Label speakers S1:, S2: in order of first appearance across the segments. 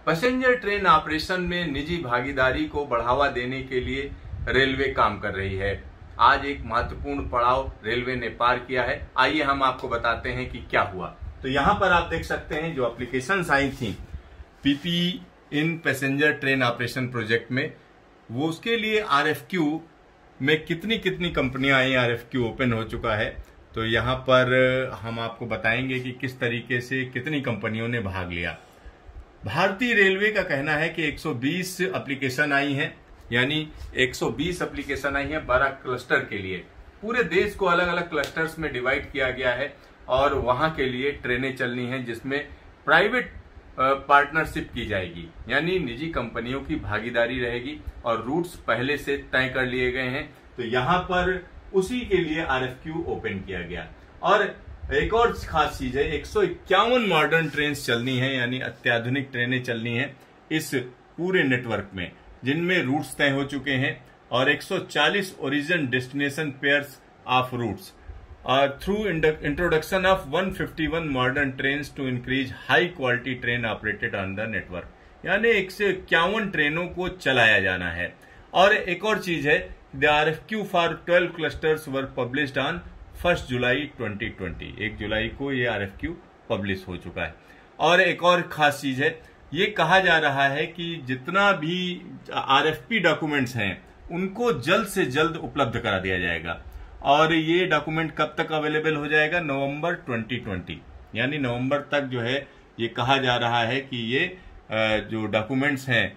S1: Passenger train operation में निजी भागीदारी को बढ़ावा देने के लिए रेलवे काम कर रही है। आज एक महत्वपूर्ण पड़ाव रेलवे ने पार किया है। आइए हम आपको बताते हैं कि क्या हुआ। तो यहाँ पर आप देख सकते हैं जो एप्लीकेशंस आई थी PP in passenger train operation project में, वो उसके लिए आरएफक्यू में कितनी कितनी कंपनियां आई, आरएफक्यू ओपन हो चुका है। तो यहाँ पर हम आपको बताएंगे कि किस तरीके से कितनी कंपनियों ने भाग लिया। भारतीय रेलवे का कहना है कि 120 एप्लीकेशन आई हैं, यानी 120 एप्लीकेशन आई हैं 12 क्लस्टर के लिए। पूरे देश को अलग अलग क्लस्टर्स में डिवाइड किया गया है और वहां के लिए ट्रेनें चलनी हैं जिसमें प्राइवेट पार्टनरशिप की जाएगी, यानी निजी कंपनियों की भागीदारी रहेगी और रूट्स पहले से तय कर लिए गए हैं। तो यहाँ पर उसी के लिए आरएफक्यू ओपन किया गया। और एक और खास चीज है, 151 मॉडर्न ट्रेन चलनी है, यानी अत्याधुनिक ट्रेनें चलनी है इस पूरे नेटवर्क में, जिनमें रूट्स तय हो चुके हैं और 140 origin destination pairs of routes through introduction of 151 modern train to increase high quality train operated on the network, यानी 151 ट्रेनों को चलाया जाना है। और एक और चीज है, the RFQ for 12 clusters were published on 1 July 2020। 1 जुलाई को ये आरएफक्यू पब्लिश हो चुका है। और एक और खास चीज है, ये कहा जा रहा है कि जितना भी आरएफपी डॉक्यूमेंट्स हैं उनको जल्द से जल्द उपलब्ध करा दिया जाएगा। और ये डॉक्यूमेंट कब तक अवेलेबल हो जाएगा? नवंबर 2020, यानी नवंबर तक जो है ये कहा जा रहा है कि ये जो डॉक्यूमेंट्स हैं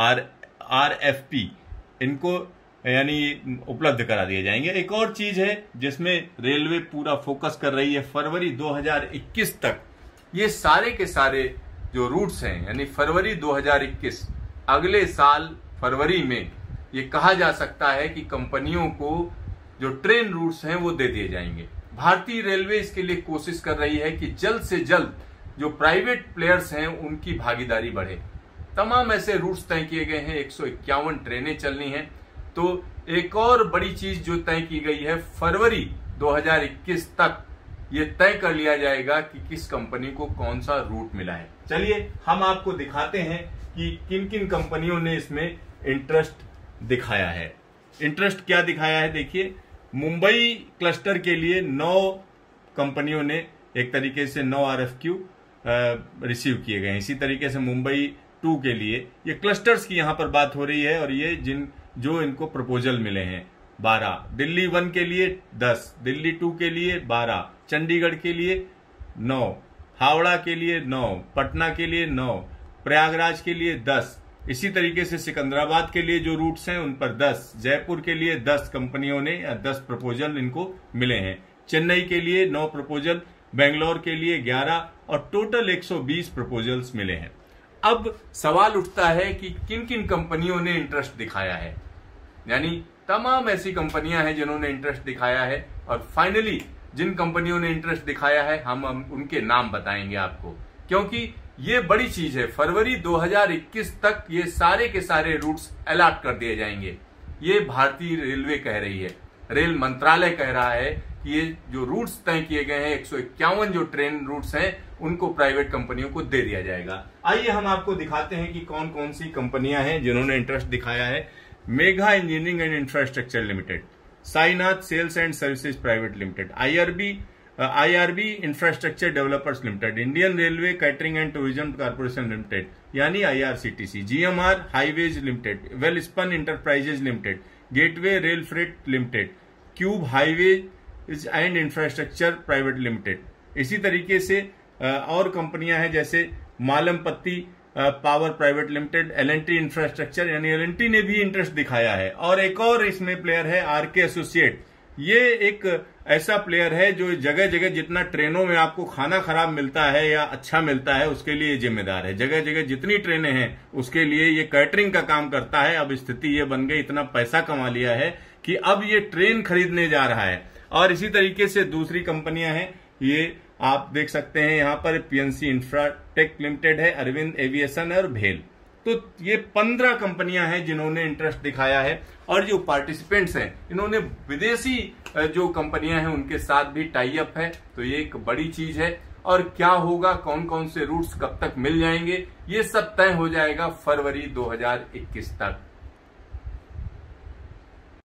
S1: आरएफपी, इनको यानी उपलब्ध करा दिए जाएंगे। एक और चीज है जिसमें रेलवे पूरा फोकस कर रही है, फरवरी 2021 तक ये सारे के सारे जो रूट्स हैं, यानी फरवरी 2021, अगले साल फरवरी में ये कहा जा सकता है कि कंपनियों को जो ट्रेन रूट्स हैं वो दे दिए जाएंगे। भारतीय रेलवे इसके लिए कोशिश कर रही है कि जल्द से जल्द जो प्राइवेट प्लेयर्स हैं उनकी भागीदारी बढ़े। तमाम ऐसे रूट्स तय किए गए हैं, 151 ट्रेनें चलनी हैं। तो एक और बड़ी चीज जो तय की गई है, फरवरी 2021 तक ये तय कर लिया जाएगा कि किस कंपनी को कौन सा रूट मिला है। चलिए हम आपको दिखाते हैं कि किन किन कंपनियों ने इसमें इंटरेस्ट दिखाया है। इंटरेस्ट क्या दिखाया है, देखिए मुंबई क्लस्टर के लिए 9 कंपनियों ने एक तरीके से 9 आरएफक्यू रिसीव किए गए हैं। इसी तरीके से मुंबई 2 के लिए, ये क्लस्टर्स की यहां पर बात हो रही है और ये जो इनको प्रपोजल मिले हैं 12, दिल्ली 1 के लिए 10, दिल्ली 2 के लिए 12, चंडीगढ़ के लिए 9, हावड़ा के लिए 9, पटना के लिए 9, प्रयागराज के लिए 10, इसी तरीके से सिकंदराबाद के लिए जो रूट्स हैं उन पर 10, जयपुर के लिए 10 कंपनियों ने 10 प्रपोजल इनको मिले हैं, चेन्नई के लिए 9 प्रपोजल, बेंगलोर के लिए 11 और टोटल 120 प्रपोजल्स मिले हैं। अब सवाल उठता है कि किन किन कंपनियों ने इंटरेस्ट दिखाया है, यानी तमाम ऐसी कंपनियां हैं जिन्होंने इंटरेस्ट दिखाया है। और फाइनली जिन कंपनियों ने इंटरेस्ट दिखाया है हम उनके नाम बताएंगे आपको, क्योंकि ये बड़ी चीज है। फरवरी 2021 तक ये सारे के सारे रूट्स अलॉट कर दिए जाएंगे। ये भारतीय रेलवे कह रही है, रेल मंत्रालय कह रहा है कि ये जो रूट्स तय किए गए हैं, 151 जो ट्रेन रूट्स हैं, उनको प्राइवेट कंपनियों को दे दिया जाएगा। आइए हम आपको दिखाते हैं कि कौन कौन सी कंपनियां हैं जिन्होंने इंटरेस्ट दिखाया है। Megha engineering and infrastructure limited, Sainath sales and services private limited, IRB infrastructure developers limited, Indian railway catering and tourism corporation limited यानी IRCTC, GMR highways limited, Welspun enterprises limited, gateway rail freight limited, cube highways and infrastructure private limited. इसी तरीके से और कंपनियां हैं जैसे Malampatti power private limited, L and T infrastructure, यानी L and T ने भी इंटरेस्ट दिखाया है। और एक और इसमें प्लेयर है आरके एसोसिएट। ये एक ऐसा प्लेयर है जो जगह जगह जितना ट्रेनों में आपको खाना खराब मिलता है या अच्छा मिलता है उसके लिए जिम्मेदार है। जगह जगह जितनी ट्रेनें हैं उसके लिए ये कैटरिंग का काम करता है। अब स्थिति ये बन गई, इतना पैसा कमा लिया है कि अब ये ट्रेन खरीदने जा रहा है। और इसी तरीके से दूसरी कंपनियां हैं, ये आप देख सकते हैं यहाँ पर पीएनसी इंफ्राटेक लिमिटेड है, अरविंद एविएशन और भेल। तो ये 15 कंपनियां हैं जिन्होंने इंटरेस्ट दिखाया है। और जो पार्टिसिपेंट्स हैं इन्होंने विदेशी जो कंपनियां हैं उनके साथ भी टाई अप है। तो ये एक बड़ी चीज है और क्या होगा, कौन कौन से रूट्स कब तक मिल जाएंगे, ये सब तय हो जाएगा फरवरी 2021 तक।